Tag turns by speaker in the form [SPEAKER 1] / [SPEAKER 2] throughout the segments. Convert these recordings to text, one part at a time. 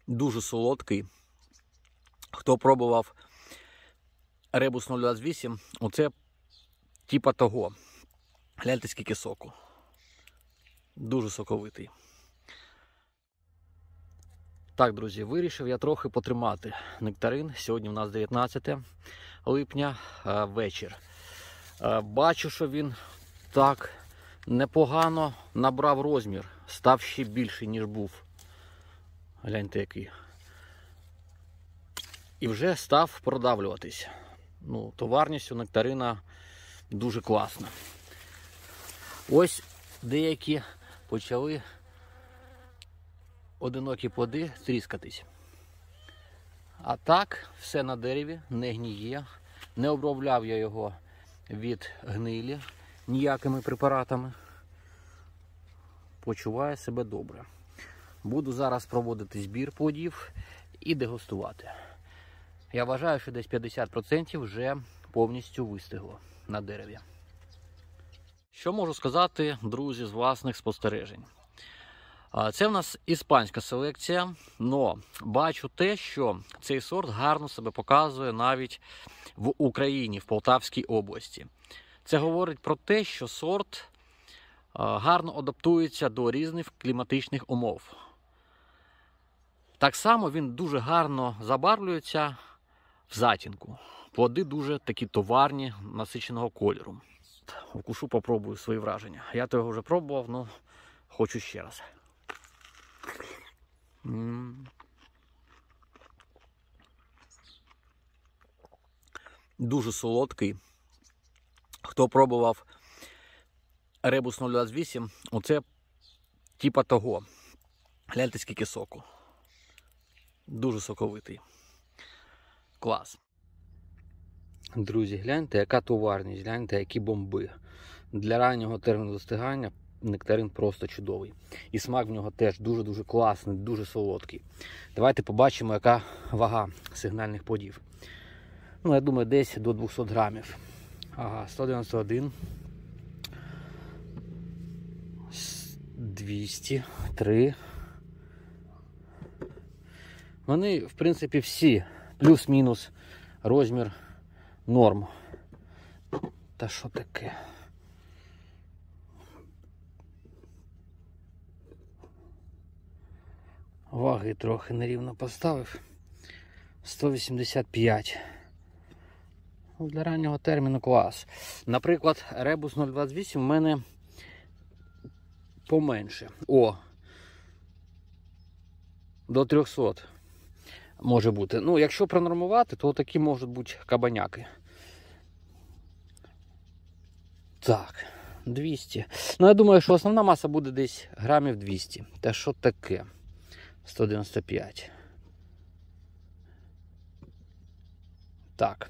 [SPEAKER 1] Дуже солодкий. Хто пробував Ребус 028, оце типа того. Гляньте, скільки соку. Дуже соковитий. Так, друзі, вирішив я трохи потримати нектарин. Сьогодні у нас 19 липня, вечір. Бачу, що він так непогано набрав розмір. Став ще більший, ніж був. Гляньте, який. І вже став продавлюватись. Ну, товарність у нектарина дуже класна. Ось деякі почали одинокі плоди тріскатись. А так, все на дереві, не гніє. Не обробляв я його від гнилі ніякими препаратами. Почуває себе добре. Буду зараз проводити збір плодів і дегустувати. Я вважаю, що десь 50% вже повністю вистигло на дереві. Що можу сказати, друзі, з власних спостережень? Це в нас іспанська селекція, але бачу те, що цей сорт гарно себе показує навіть в Україні, в Полтавській області. Це говорить про те, що сорт гарно адаптується до різних кліматичних умов. Так само він дуже гарно забарвлюється в затінку. Плоди дуже такі товарні, насиченого кольору. Вкушу, попробую свої враження. Я того вже пробував, але хочу ще раз. Дуже солодкий. Хто пробував Ребус 028, оце типа того. Гляньте, скільки соку. Дуже соковитий. Клас. Друзі, гляньте, яка товарність, гляньте, які бомби. Для раннього терміну достигання нектарин просто чудовий. І смак в нього теж дуже-дуже класний, дуже солодкий. Давайте побачимо, яка вага сигнальних плодів. Ну, я думаю, десь до 200 грамів. Ага, 191. 203. Вони, в принципі, всі плюс-мінус розмір норм. Та що таке? Ваги трохи нерівно поставив. 185. Для раннього терміну клас. Наприклад, Ребус 028 в мене поменше. До 300 може бути. Ну, якщо пронормувати, то такі можуть бути кабаняки. Так, 200. Ну, я думаю, що основна маса буде десь грамів 200. Та що таке? 195. Так.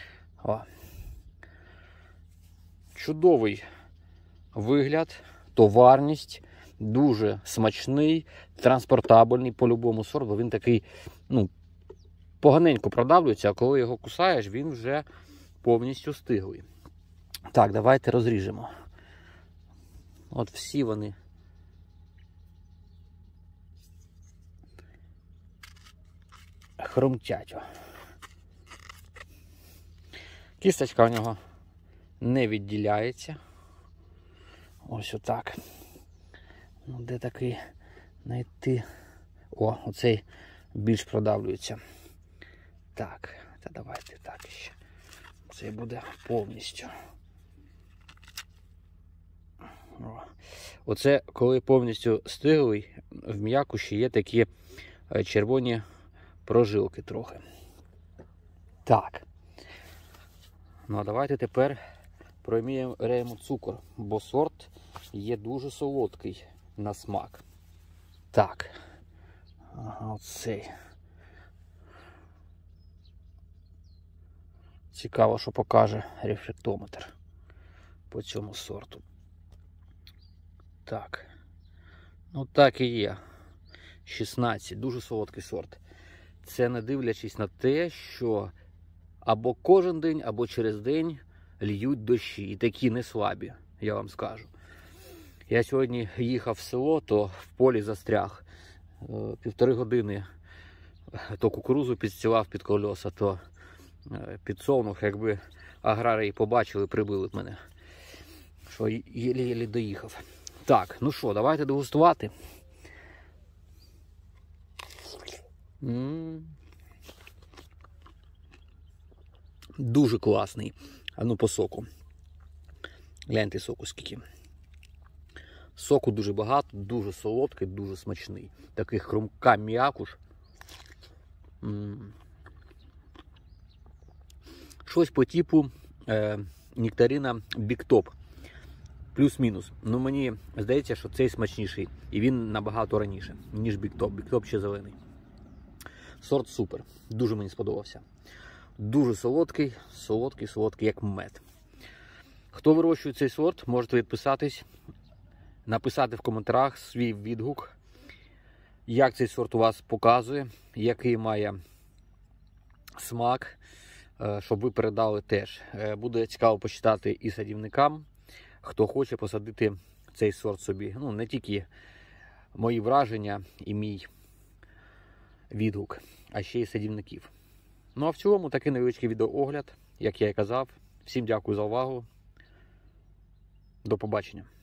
[SPEAKER 1] Чудовий вигляд, товарність, дуже смачний, транспортабельний по-любому сорт, бо він такий, ну, поганенько продавлюється, а коли його кусаєш, він вже повністю стиглий. Так, давайте розріжемо. От всі вони хрумтять. Кісточка у нього не відділяється. Ось отак. Ну, де такий знайти? Оцей більш продавлюється. Так, та давайте так ще. Це буде повністю. Оце коли повністю стиглий, в м'якуші є такі червоні прожилки трохи. Так. Ну а давайте тепер проміряємо цукор, бо сорт є дуже солодкий на смак. Так. Ага, оцей. Цікаво, що покаже рефлектометр по цьому сорту. Так. Ну так і є. 16. Дуже солодкий сорт. Це не дивлячись на те, що або кожен день, або через день льють дощі. І такі не слабі, я вам скажу. Я сьогодні їхав в село, то в полі застряг. 1,5 години то кукурузу підстілав під колеса, то підсолнух, якби аграрії побачили, прибили б мене. Що єлі-єлі доїхав. Так, ну що, давайте дегустувати. Дуже класний. А ну по соку. Гляньте соку скільки. Соку дуже багато, дуже солодкий, дуже смачний. Такий хрумка м'якуш. Щось по типу нектарина Big Top. Плюс-мінус. Ну мені здається, що цей смачніший. І він набагато раніше, ніж Big Top. Big Top ще зелений. Сорт супер. Дуже мені сподобався. Дуже солодкий, як мед. Хто вирощує цей сорт, можете відписатись, написати в коментарях свій відгук, як цей сорт у вас показує, який має смак, щоб ви передали теж. Буде цікаво почитати і садівникам, хто хоче посадити цей сорт собі. Ну, не тільки мої враження і мій відгук, а ще й садівників. Ну а в цілому такий невеличкий відеоогляд, як я і казав. Всім дякую за увагу. До побачення.